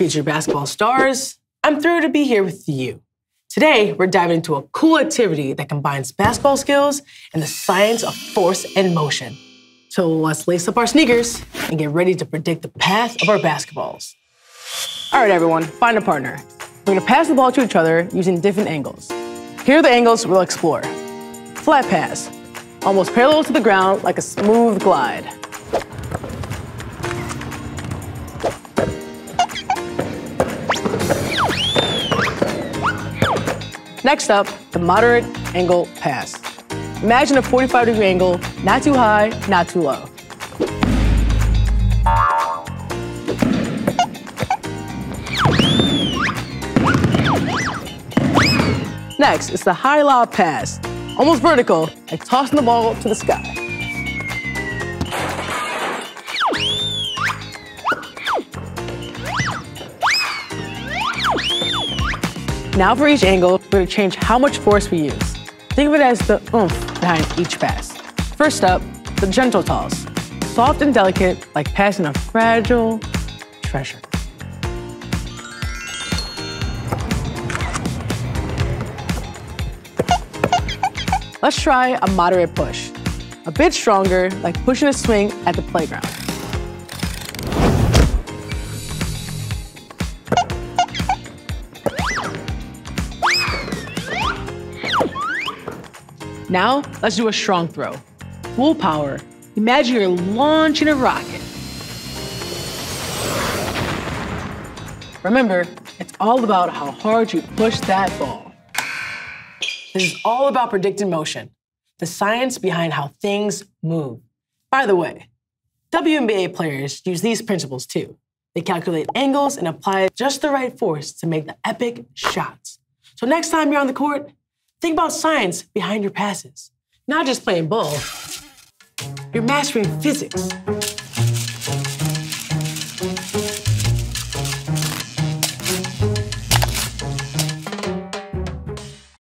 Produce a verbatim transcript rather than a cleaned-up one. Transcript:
featured basketball stars. I'm thrilled to be here with you. Today, we're diving into a cool activity that combines basketball skills and the science of force and motion. So let's lace up our sneakers and get ready to predict the path of our basketballs. All right, everyone, find a partner. We're gonna pass the ball to each other using different angles. Here are the angles we'll explore. Flat pass, almost parallel to the ground like a smooth glide. Next up, the moderate angle pass. Imagine a forty-five degree angle, not too high, not too low. Next, it's the high lob pass, almost vertical, like tossing the ball to the sky. Now for each angle, we're gonna change how much force we use. Think of it as the oomph behind each pass. First up, the gentle toss. Soft and delicate, like passing a fragile treasure. Let's try a moderate push. A bit stronger, like pushing a swing at the playground. Now, let's do a strong throw. Full power. Imagine you're launching a rocket. Remember, it's all about how hard you push that ball. This is all about predicting motion, the science behind how things move. By the way, W N B A players use these principles too. They calculate angles and apply just the right force to make the epic shots. So next time you're on the court, think about science behind your passes. Not just playing ball, you're mastering physics.